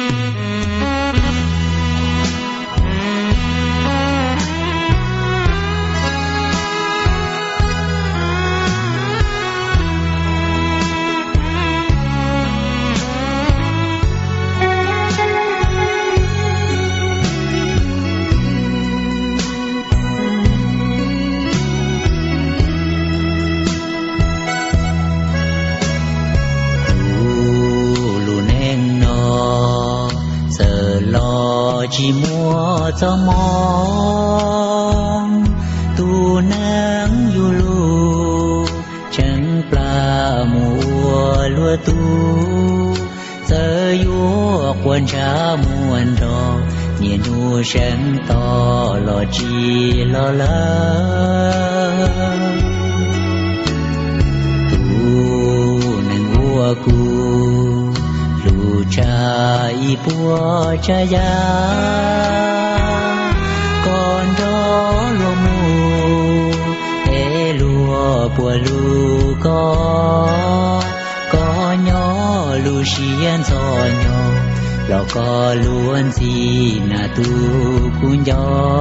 chỉ mua cho mong tu nắng du lu chẳng pla mùa lúa tu giờ vua quan cha muôn trò nhìn nu sáng to lo chi lo lắng tu nang vua cu cha y bùa cha ya con đó lúa mù e lúa bùa lúa có nhỏ lúa xiên giò nhỏ lo có luôn gì na tu cũng gió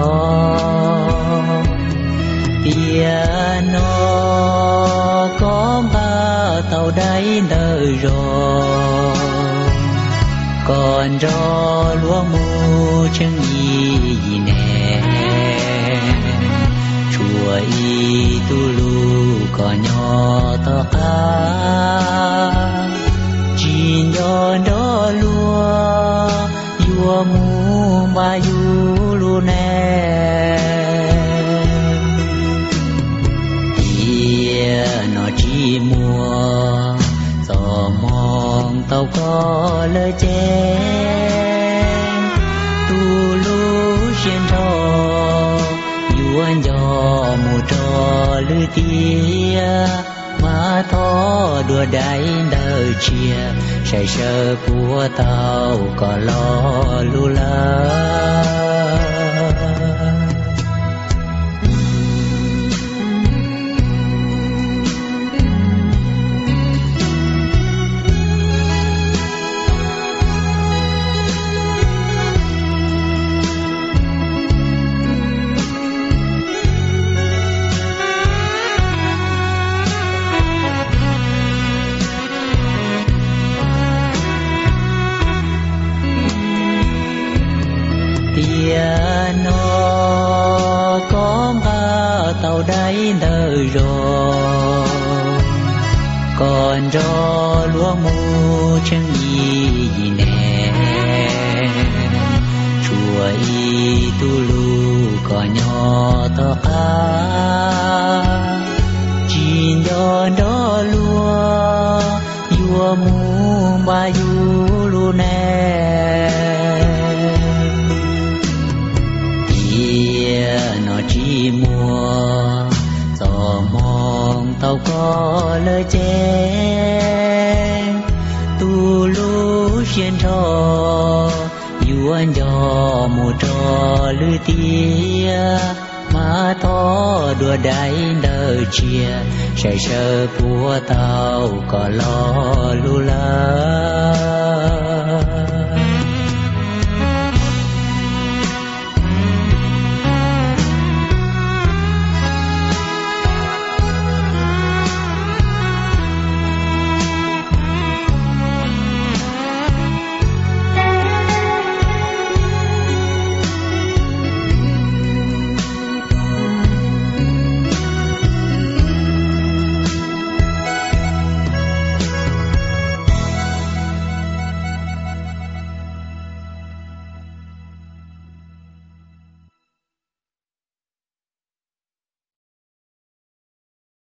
piano có ba tàu đáy đời rồi còn cho lúa mù chẳng gì nè chùa y tu lu có nhỏ to khá chỉ nhỏ đó lúa vua mù ba du lu nè nó chỉ mua gió mong tàu có lời chén tu lú xuyên trò yuan gió mù trò lư tia mà thó đùa đáy đời chia say sơ của tàu có lo lu la piano có ba tàu đáy đời rồi còn cho lúa mù chẳng gì nè chùa y tu lu có nhỏ to khá chỉ đó lúa vua mù ba du lu nè nó chỉ mua gió mong tàu có lời chén tu lú xuyên trò yuan gió mù trò lư tia mà thó đùa đáy đời chia say sơ của tàu có lo lu la